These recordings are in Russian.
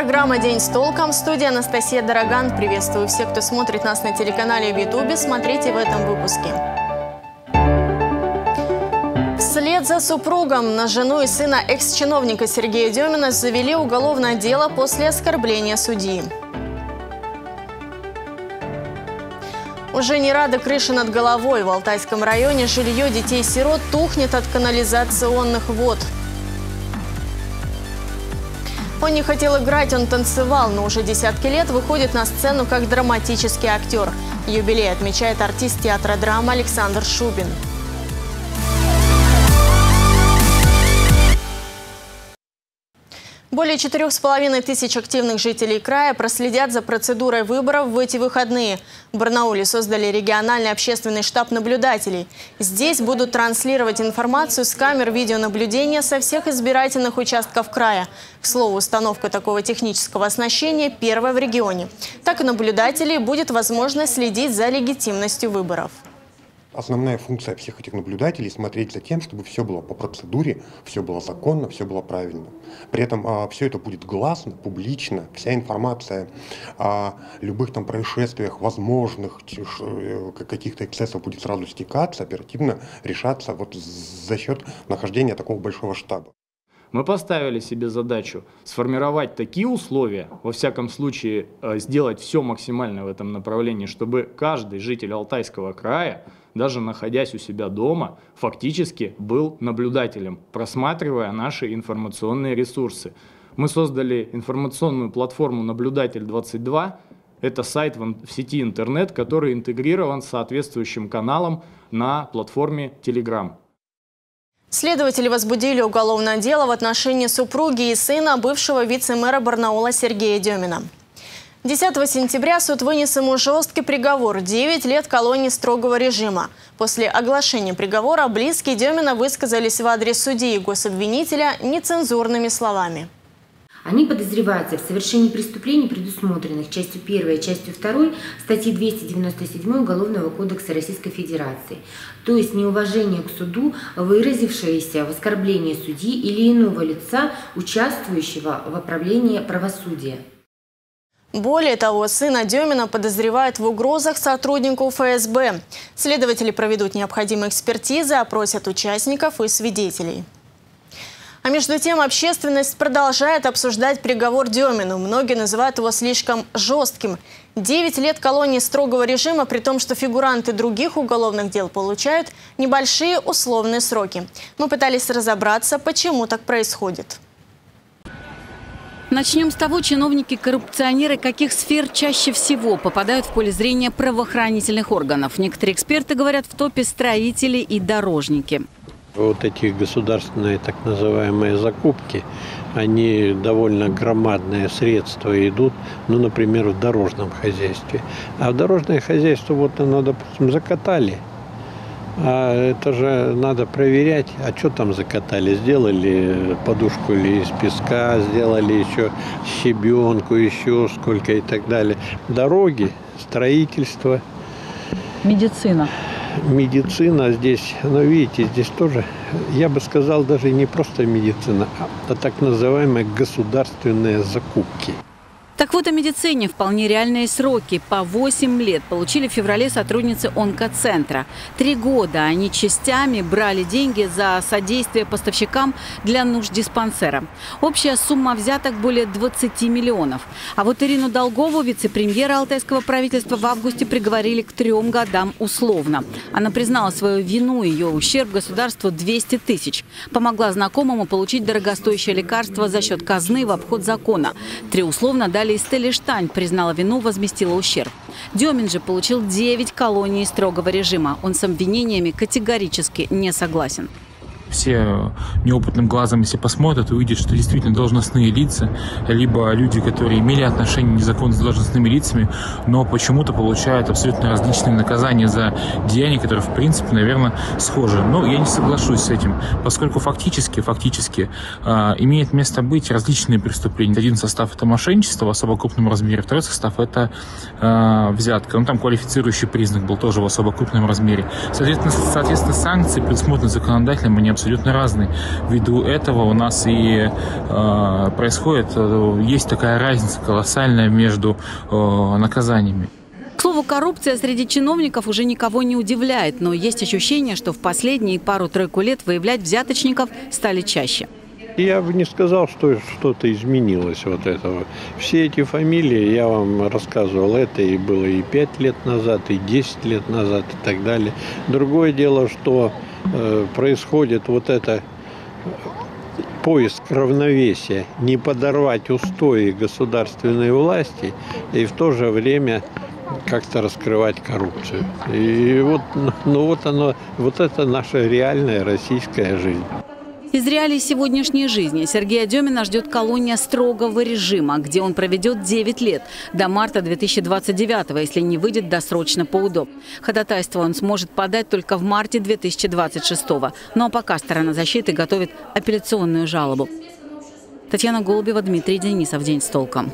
Программа «День с толком». В студии Анастасия Дороган. Приветствую всех, кто смотрит нас на телеканале в Ютубе. Смотрите в этом выпуске. Вслед за супругом на жену и сына экс-чиновника Сергея Демина завели уголовное дело после оскорбления судьи. Уже не рада крыша над головой. В Алтайском районе жилье детей-сирот тухнет от канализационных вод. Он не хотел играть, он танцевал, но уже десятки лет выходит на сцену как драматический актер. Юбилей отмечает артист театра драмы Александр Шубин. Более 4500 активных жителей края проследят за процедурой выборов в эти выходные. В Барнауле создали региональный общественный штаб наблюдателей. Здесь будут транслировать информацию с камер видеонаблюдения со всех избирательных участков края. К слову, установка такого технического оснащения первая в регионе. Так и наблюдателей будет возможность следить за легитимностью выборов. Основная функция всех этих наблюдателей – смотреть за тем, чтобы все было по процедуре, все было законно, все было правильно. При этом все это будет гласно, публично, вся информация о любых там происшествиях, возможных каких-то эксцессов будет сразу стекаться, оперативно решаться вот за счет нахождения такого большого штаба. Мы поставили себе задачу сформировать такие условия, во всяком случае сделать все максимально в этом направлении, чтобы каждый житель Алтайского края, даже находясь у себя дома, фактически был наблюдателем, просматривая наши информационные ресурсы. Мы создали информационную платформу «Наблюдатель-22». Это сайт в сети интернет, который интегрирован с соответствующим каналом на платформе Telegram. Следователи возбудили уголовное дело в отношении супруги и сына бывшего вице-мэра Барнаула Сергея Демина. 10 сентября суд вынес ему жесткий приговор – 9 лет колонии строгого режима. После оглашения приговора близкие Демина высказались в адрес судьи и гособвинителя нецензурными словами. Они подозреваются в совершении преступлений, предусмотренных частью 1 и частью 2 статьи 297 Уголовного кодекса Российской Федерации, то есть неуважение к суду, выразившееся в оскорблении судьи или иного лица, участвующего в оправлении правосудия. Более того, сына Демина подозревают в угрозах сотруднику ФСБ. Следователи проведут необходимые экспертизы, опросят участников и свидетелей. А между тем общественность продолжает обсуждать приговор Демину. Многие называют его слишком жестким. 9 лет колонии строгого режима, при том, что фигуранты других уголовных дел получают небольшие условные сроки. Мы пытались разобраться, почему так происходит. Начнем с того, чиновники-коррупционеры каких сфер чаще всего попадают в поле зрения правоохранительных органов. Некоторые эксперты говорят, в топе строители и дорожники. Вот эти государственные так называемые закупки, они довольно громадные средства идут, ну, например, в дорожном хозяйстве. А в дорожное хозяйство вот оно, допустим, закатали. А это же надо проверять, а что там закатали. Сделали подушку или из песка, сделали еще щебенку, еще сколько и так далее. Дороги, строительство. Медицина. Медицина здесь, ну видите, здесь тоже, я бы сказал, даже не просто медицина, а так называемые государственные закупки. Так вот, о медицине вполне реальные сроки. По 8 лет получили в феврале сотрудницы онкоцентра. 3 года они частями брали деньги за содействие поставщикам для нужд диспансера. Общая сумма взяток более 20 миллионов. А вот Ирину Долгову, вице-премьера алтайского правительства, в августе приговорили к 3 годам условно. Она признала свою вину, ее ущерб государству 200 тысяч. Помогла знакомому получить дорогостоящее лекарство за счет казны в обход закона. 3 условно дали и Стелли Штань, признала вину, возместила ущерб. Демин же получил 9 колоний строгого режима. Он с обвинениями категорически не согласен. Все неопытным глазом, если посмотрят, увидят, что действительно должностные лица, либо люди, которые имели отношение незаконно с должностными лицами, но почему-то получают абсолютно различные наказания за деяния, которые, в принципе, наверное, схожи. Но я не соглашусь с этим, поскольку фактически имеет место быть различные преступления. Один состав – это мошенничество в особо крупном размере, второй состав – это взятка. Ну, там квалифицирующий признак был тоже в особо крупном размере. Соответственно, санкции предусмотрены законодательно, они абсолютно разный. Ввиду этого у нас и есть такая разница колоссальная между наказаниями. К слову, коррупция среди чиновников уже никого не удивляет, но есть ощущение, что в последние пару-тройку лет выявлять взяточников стали чаще. Я бы не сказал, что что-то изменилось вот этого. Все эти фамилии, я вам рассказывал, это и было и 5 лет назад, и 10 лет назад, и так далее. Другое дело, что происходит вот это поиск равновесия, не подорвать устои государственной власти и в то же время как-то раскрывать коррупцию. И вот это наша реальная российская жизнь. Из реалий сегодняшней жизни Сергея Демина ждет колония строгого режима, где он проведет 9 лет, до марта 2029, если не выйдет досрочно по УДО. Ходатайство он сможет подать только в марте 2026. Ну а пока сторона защиты готовит апелляционную жалобу. Татьяна Голубева, Дмитрий Денисов. День с толком.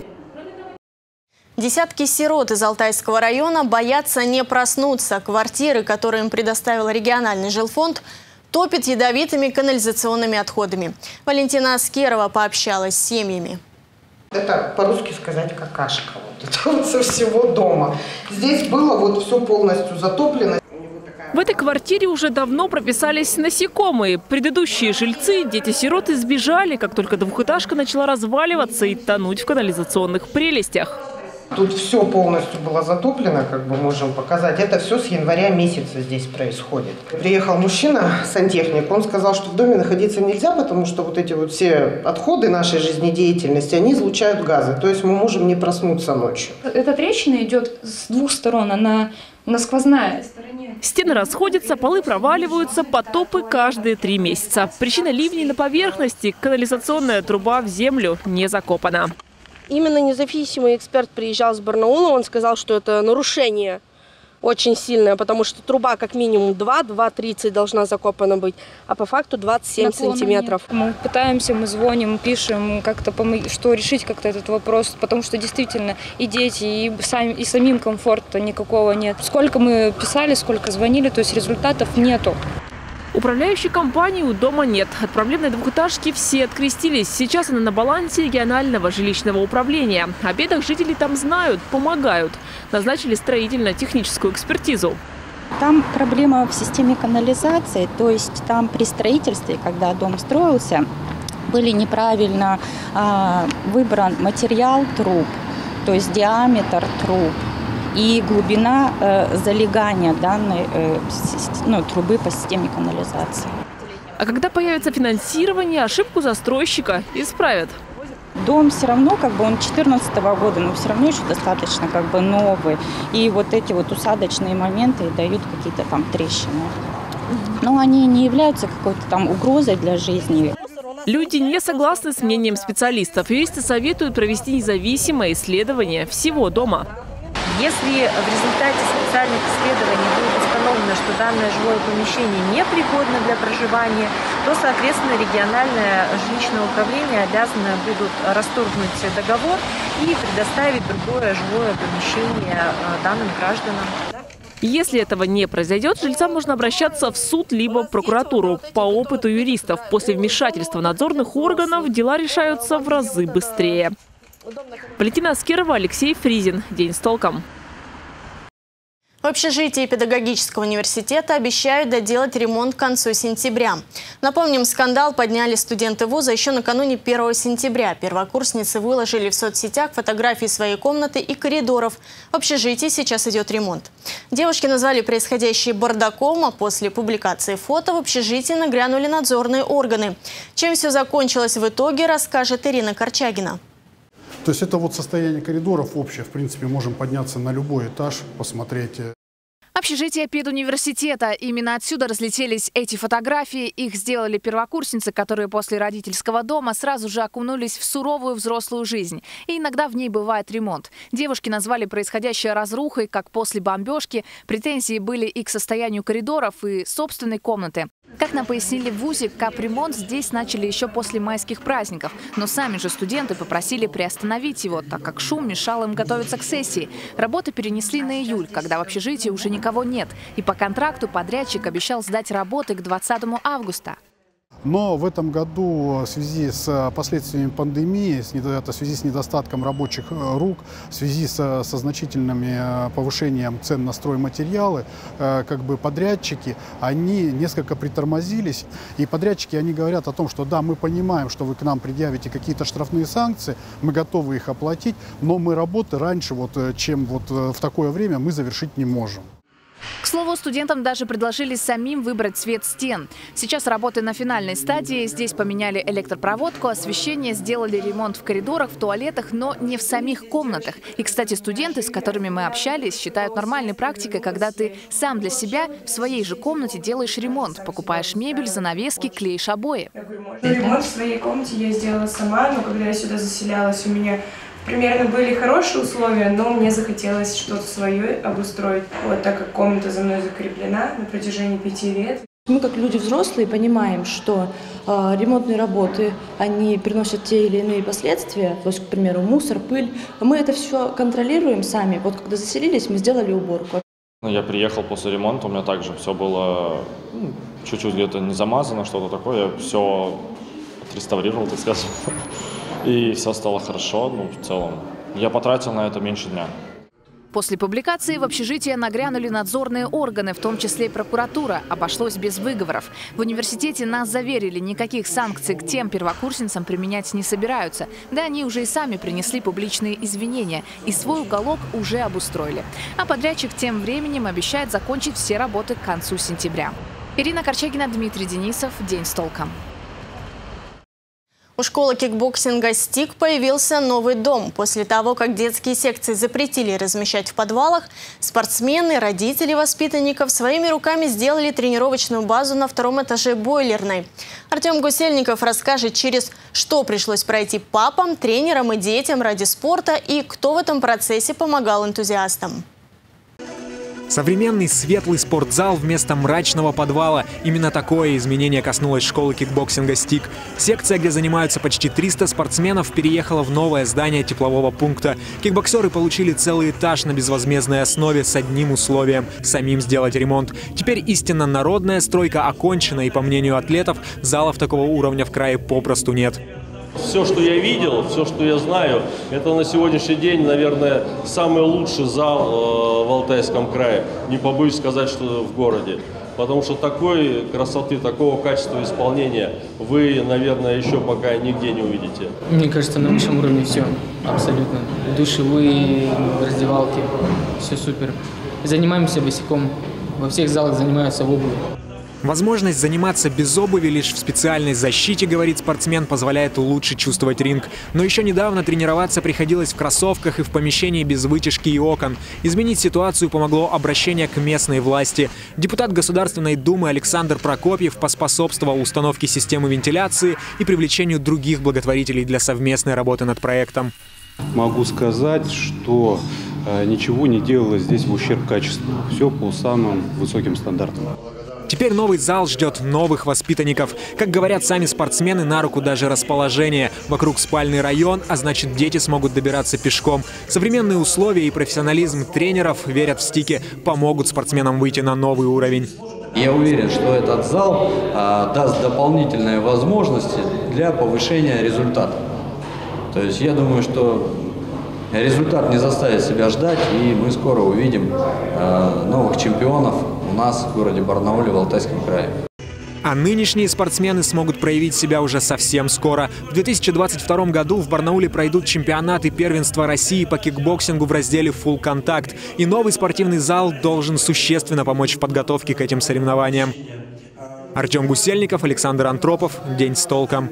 Десятки сирот из Алтайского района боятся не проснуться. Квартиры, которые им предоставил региональный жилфонд, топит ядовитыми канализационными отходами. Валентина Аскерова пообщалась с семьями. Это по-русски сказать какашка. Вот это вот со всего дома. Здесь было вот все полностью затоплено. В этой квартире уже давно прописались насекомые. Предыдущие жильцы, дети-сироты, сбежали, как только двухэтажка начала разваливаться и тонуть в канализационных прелестях. Тут все полностью было затоплено, как бы можем показать. Это все с января месяца здесь происходит. Приехал мужчина, сантехник, он сказал, что в доме находиться нельзя, потому что вот эти вот все отходы нашей жизнедеятельности, они излучают газы. То есть мы можем не проснуться ночью. Эта трещина идет с двух сторон, она сквозная. Стены расходятся, полы проваливаются, потопы каждые 3 месяца. Причина ливней на поверхности – канализационная труба в землю не закопана. Именно независимый эксперт приезжал с Барнаула, он сказал, что это нарушение очень сильное, потому что труба как минимум 2,30 должна закопана быть, а по факту 27 сантиметров. Мы пытаемся, мы звоним, пишем, как-то что решить как-то этот вопрос, потому что действительно и дети, и самим комфорта никакого нет. Сколько мы писали, сколько звонили, то есть результатов нету. Управляющей компании у дома нет. От проблемной двухэтажки все открестились. Сейчас она на балансе регионального жилищного управления. О бедах жители там знают, помогают. Назначили строительно-техническую экспертизу. Там проблема в системе канализации, то есть там при строительстве, когда дом строился, были неправильно выбран материал труб, то есть диаметр труб и глубина залегания данной трубы по системе канализации. А когда появится финансирование, ошибку застройщика исправят. Дом все равно, он 2014 года, но все равно еще достаточно новый. И вот эти вот усадочные моменты дают какие-то там трещины. Но они не являются какой-то там угрозой для жизни. Люди не согласны с мнением специалистов. Юристы советуют провести независимое исследование всего дома. Если в результате специальных исследований будет установлено, что данное жилое помещение непригодно для проживания, то, соответственно, региональное жилищное управление обязано будут расторгнуть договор и предоставить другое жилое помещение данным гражданам. Если этого не произойдет, жильцам можно обращаться в суд либо в прокуратуру. По опыту юристов, после вмешательства надзорных органов дела решаются в разы быстрее. Валентина Аскерова, Алексей Фризин. День с толком. В общежитии педагогического университета обещают доделать ремонт к концу сентября. Напомним, скандал подняли студенты вуза еще накануне 1 сентября. Первокурсницы выложили в соцсетях фотографии своей комнаты и коридоров. В общежитии сейчас идет ремонт. Девушки назвали происходящее бардаком, а после публикации фото в общежитии нагрянули надзорные органы. Чем все закончилось в итоге, расскажет Ирина Корчагина. То есть это вот состояние коридоров общее. В принципе, можем подняться на любой этаж, посмотреть. Общежитие педуниверситета. Именно отсюда разлетелись эти фотографии. Их сделали первокурсницы, которые после родительского дома сразу же окунулись в суровую взрослую жизнь. И иногда в ней бывает ремонт. Девушки назвали происходящее разрухой, как после бомбежки. Претензии были и к состоянию коридоров, и собственной комнаты. Как нам пояснили в ВУЗе, капремонт здесь начали еще после майских праздников. Но сами же студенты попросили приостановить его, так как шум мешал им готовиться к сессии. Работы перенесли на июль, когда в общежитии уже никого нет. И по контракту подрядчик обещал сдать работы к 20 августа. Но в этом году в связи с последствиями пандемии, в связи с недостатком рабочих рук, в связи со значительным повышением цен на стройматериалы, подрядчики, они несколько притормозились. И подрядчики, они говорят о том, что да, мы понимаем, что вы к нам предъявите какие-то штрафные санкции, мы готовы их оплатить, но мы работы раньше, чем в такое время, мы завершить не можем. К слову, студентам даже предложили самим выбрать цвет стен. Сейчас работы на финальной стадии. Здесь поменяли электропроводку, освещение, сделали ремонт в коридорах, в туалетах, но не в самих комнатах. И, кстати, студенты, с которыми мы общались, считают нормальной практикой, когда ты сам для себя в своей же комнате делаешь ремонт, покупаешь мебель, занавески, клеишь обои. Ремонт в своей комнате я сделала сама, но когда я сюда заселялась, у меня примерно были хорошие условия, но мне захотелось что-то свое обустроить. Так как комната за мной закреплена на протяжении 5 лет. Мы, как люди взрослые, понимаем, что ремонтные работы, они приносят те или иные последствия, то есть, к примеру, мусор, пыль. Мы это все контролируем сами. Когда заселились, мы сделали уборку. Я приехал после ремонта, у меня также все было чуть-чуть где-то не замазано, что-то такое. Я все отреставрировал, так скажем. И все стало хорошо, в целом. Я потратил на это меньше дня. После публикации в общежитие нагрянули надзорные органы, в том числе и прокуратура. Обошлось без выговоров. В университете нас заверили, никаких санкций к тем первокурсницам применять не собираются. Да они уже и сами принесли публичные извинения. И свой уголок уже обустроили. А подрядчик тем временем обещает закончить все работы к концу сентября. Ирина Корчагина, Дмитрий Денисов. День с толком. У школы кикбоксинга «Стик» появился новый дом. После того, как детские секции запретили размещать в подвалах, спортсмены, родители воспитанников своими руками сделали тренировочную базу на 2-м этаже бойлерной. Артем Гусельников расскажет, через что пришлось пройти папам, тренерам и детям ради спорта и кто в этом процессе помогал энтузиастам. Современный светлый спортзал вместо мрачного подвала. Именно такое изменение коснулось школы кикбоксинга «Стик». Секция, где занимаются почти 300 спортсменов, переехала в новое здание теплового пункта. Кикбоксеры получили целый этаж на безвозмездной основе с одним условием – самим сделать ремонт. Теперь истинно народная стройка окончена, и, по мнению атлетов, залов такого уровня в крае попросту нет. Все, что я видел, все, что я знаю, это на сегодняшний день, наверное, самый лучший зал в Алтайском крае. Не побоюсь сказать, что в городе. Потому что такой красоты, такого качества исполнения вы, наверное, еще пока нигде не увидите. Мне кажется, на высшем уровне все. Абсолютно. Душевые, раздевалки. Все супер. Занимаемся босиком. Во всех залах занимаются в обуви. Возможность заниматься без обуви лишь в специальной защите, говорит спортсмен, позволяет лучше чувствовать ринг. Но еще недавно тренироваться приходилось в кроссовках и в помещении без вытяжки и окон. Изменить ситуацию помогло обращение к местной власти. Депутат Государственной Думы Александр Прокопьев поспособствовал установке системы вентиляции и привлечению других благотворителей для совместной работы над проектом. Могу сказать, что ничего не делалось здесь в ущерб качеству. Все по самым высоким стандартам. Теперь новый зал ждет новых воспитанников. Как говорят сами спортсмены, на руку даже расположение. Вокруг спальный район, а значит, дети смогут добираться пешком. Современные условия и профессионализм тренеров, верят в «Стике», помогут спортсменам выйти на новый уровень. Я уверен, что этот зал даст дополнительные возможности для повышения результата. То есть я думаю, что результат не заставит себя ждать, и мы скоро увидим новых чемпионов у нас в городе Барнауле, в Алтайском крае. А нынешние спортсмены смогут проявить себя уже совсем скоро. В 2022 году в Барнауле пройдут чемпионаты первенства России по кикбоксингу в разделе «Фулл контакт». И новый спортивный зал должен существенно помочь в подготовке к этим соревнованиям. Артем Гусельников, Александр Антропов. День с толком.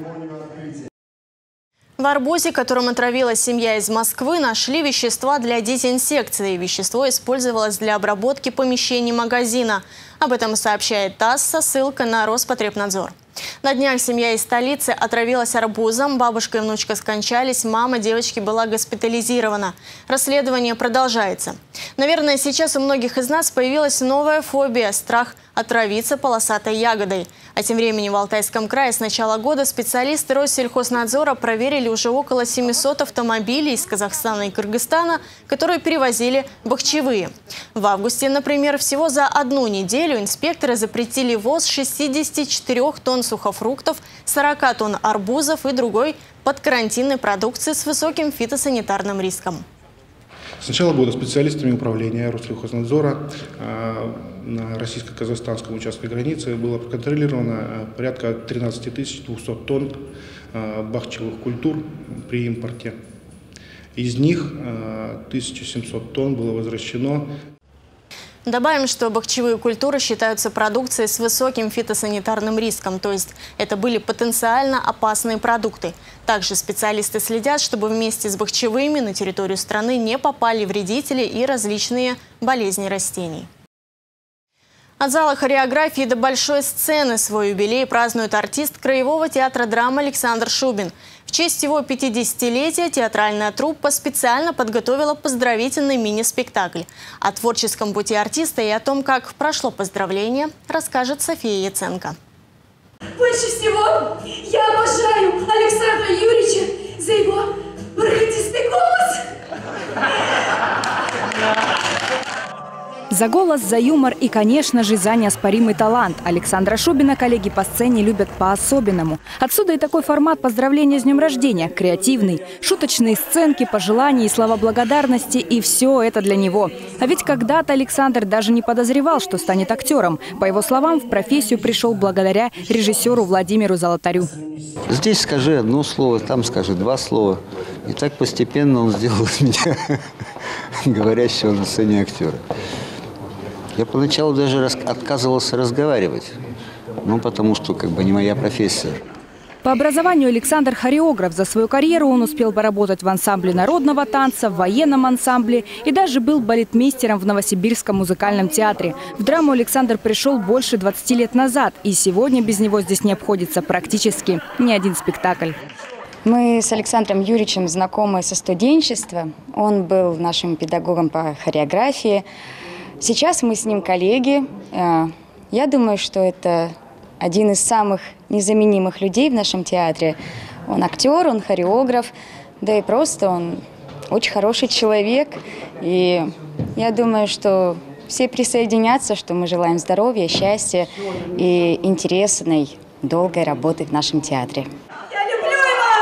В арбузе, которым отравилась семья из Москвы, нашли вещества для дезинсекции. Вещество использовалось для обработки помещений магазина. Об этом сообщает ТАСС со ссылкой на Роспотребнадзор. На днях семья из столицы отравилась арбузом. Бабушка и внучка скончались, мама девочки была госпитализирована. Расследование продолжается. Наверное, сейчас у многих из нас появилась новая фобия – страх отравиться полосатой ягодой. А тем временем в Алтайском крае с начала года специалисты Россельхознадзора проверили уже около 700 автомобилей из Казахстана и Кыргызстана, которые перевозили бахчевые. В августе, например, всего за одну неделю неделю инспекторы запретили ввоз 64 тонн сухофруктов, 40 тонн арбузов и другой подкарантинной продукции с высоким фитосанитарным риском. С начала года специалистами управления Россельхознадзора на российско-казахстанском участке границы было проконтролировано порядка 13 200 тонн бахчевых культур при импорте. Из них 1700 тонн было возвращено. Добавим, что бахчевые культуры считаются продукцией с высоким фитосанитарным риском, то есть это были потенциально опасные продукты. Также специалисты следят, чтобы вместе с бахчевыми на территорию страны не попали вредители и различные болезни растений. От зала хореографии до большой сцены свой юбилей празднует артист Краевого театра драмы Александр Шубин. В честь его 50-летия театральная труппа специально подготовила поздравительный мини-спектакль. О творческом пути артиста и о том, как прошло поздравление, расскажет София Яценко. Больше всего я обожаю Александра Юрьевича за его бархатистый голос. За голос, за юмор и, конечно же, за неоспоримый талант. Александра Шубина коллеги по сцене любят по-особенному. Отсюда и такой формат поздравления с днем рождения. Креативный. Шуточные сценки, пожелания и слова благодарности. И все это для него. А ведь когда-то Александр даже не подозревал, что станет актером. По его словам, в профессию пришел благодаря режиссеру Владимиру Золотарю. Здесь скажи одно слово, там скажи два слова. И так постепенно он сделал из меня говорящего на сцене актера. Я поначалу даже отказывался разговаривать, потому что не моя профессия. По образованию Александр хореограф. За свою карьеру он успел поработать в ансамбле народного танца, в военном ансамбле и даже был балетмейстером в Новосибирском музыкальном театре. В драму Александр пришел больше 20 лет назад, и сегодня без него здесь не обходится практически ни один спектакль. Мы с Александром Юрьевичем знакомы со студенчества. Он был нашим педагогом по хореографии. Сейчас мы с ним коллеги. Я думаю, что это один из самых незаменимых людей в нашем театре. Он актер, он хореограф, да и просто он очень хороший человек. И я думаю, что все присоединятся, что мы желаем здоровья, счастья и интересной, долгой работы в нашем театре. Я люблю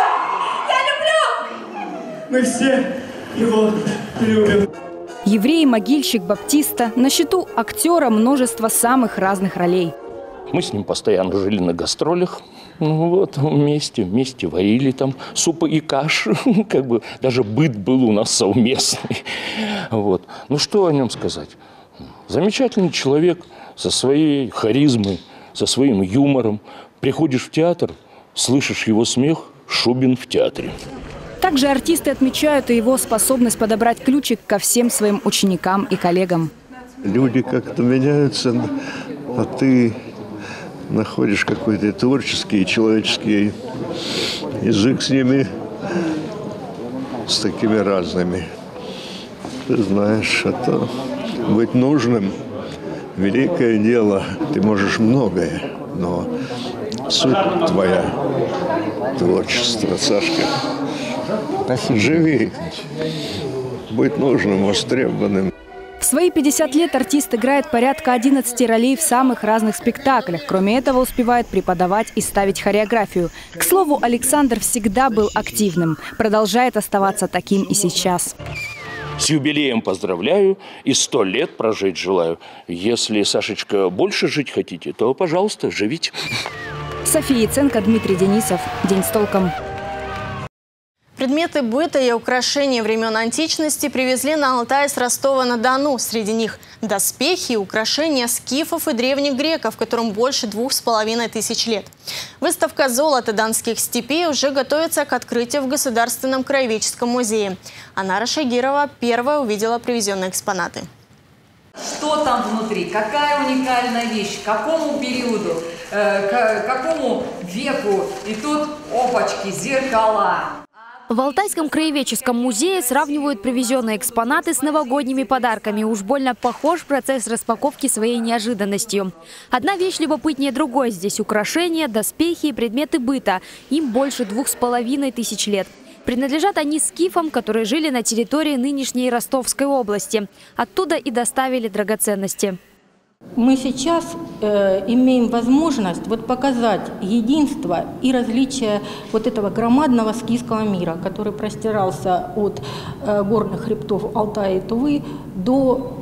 его! Я люблю! Мы все его любим. Еврей, могильщик, баптиста. На счету актера множество самых разных ролей. Мы с ним постоянно жили на гастролях. Вместе варили там супы и каши. Даже быт был у нас совместный. Что о нем сказать? Замечательный человек со своей харизмой, со своим юмором. Приходишь в театр, слышишь его смех, Шубин в театре. Также артисты отмечают и его способность подобрать ключик ко всем своим ученикам и коллегам. Люди как-то меняются, а ты находишь какой-то творческий, человеческий язык с ними, с такими разными. Ты знаешь, это быть нужным – великое дело. Ты можешь многое, но суть твоя – творчество, Сашка. Живи, быть нужным, востребованным. В свои 50 лет артист играет порядка 11 ролей в самых разных спектаклях. Кроме этого, успевает преподавать и ставить хореографию. К слову, Александр всегда был активным. Продолжает оставаться таким и сейчас. С юбилеем поздравляю и 100 лет прожить желаю. Если, Сашечка, больше жить хотите, то, пожалуйста, живите. София Яценко, Дмитрий Денисов. День с толком. Предметы быта и украшения времен античности привезли на Алтай с Ростова-на-Дону. Среди них доспехи и украшения скифов и древних греков, которым больше 2500 лет. Выставка золота донских степей уже готовится к открытию в Государственном краеведческом музее. Анара Шагирова первая увидела привезенные экспонаты. Что там внутри? Какая уникальная вещь? К какому периоду? К какому веку? И тут, опачки, зеркала. В Алтайском краеведческом музее сравнивают привезенные экспонаты с новогодними подарками. Уж больно похож процесс распаковки своей неожиданностью. Одна вещь любопытнее другой. Здесь украшения, доспехи и предметы быта. Им больше 2500 лет. Принадлежат они скифам, которые жили на территории нынешней Ростовской области. Оттуда и доставили драгоценности. Мы сейчас имеем возможность показать единство и различие этого громадного скифского мира, который простирался от горных хребтов Алтая и Тувы до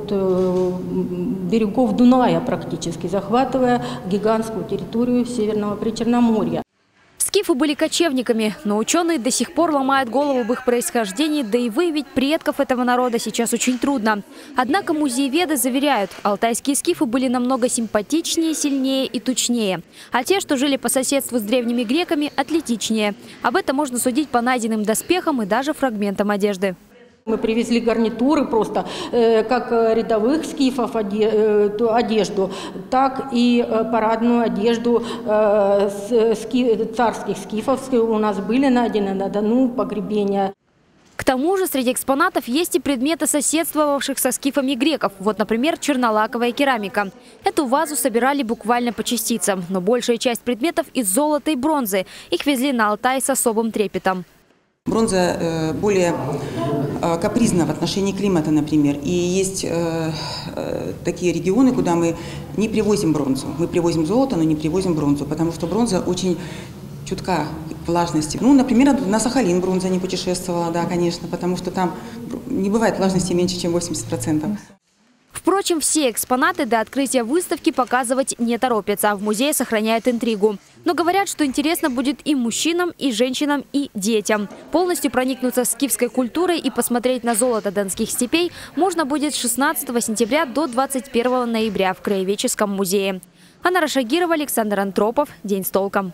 берегов Дуная практически, захватывая гигантскую территорию Северного Причерноморья. Скифы были кочевниками, но ученые до сих пор ломают голову об их происхождении, да и выявить предков этого народа сейчас очень трудно. Однако музееведы заверяют, алтайские скифы были намного симпатичнее, сильнее и тучнее. А те, что жили по соседству с древними греками, атлетичнее. Об этом можно судить по найденным доспехам и даже фрагментам одежды. Мы привезли гарнитуры просто, как рядовых скифов одежду, так и парадную одежду царских скифов. У нас были найдены на Дону погребения. К тому же среди экспонатов есть и предметы соседствовавших со скифами греков. Вот, например, чернолаковая керамика. Эту вазу собирали буквально по частицам, но большая часть предметов из золота и бронзы. Их везли на Алтай с особым трепетом. Бронза более капризна в отношении климата, например. И есть такие регионы, куда мы не привозим бронзу. Мы привозим золото, но не привозим бронзу, потому что бронза очень чутка к влажности. Например, на Сахалин бронза не путешествовала, да, конечно, потому что там не бывает влажности меньше, чем 80%. Впрочем, все экспонаты до открытия выставки показывать не торопятся, а в музее сохраняют интригу. Но говорят, что интересно будет и мужчинам, и женщинам, и детям. Полностью проникнуться скифской культурой и посмотреть на золото донских степей можно будет с 16 сентября до 21 ноября в Краеведческом музее. Анна Рашагирова, Александр Антропов. День с толком.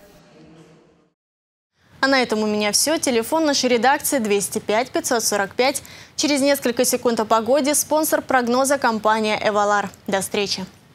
А на этом у меня все. Телефон нашей редакции 205 545. Через несколько секунд о погоде. Спонсор прогноза — компания «Эвалар». До встречи.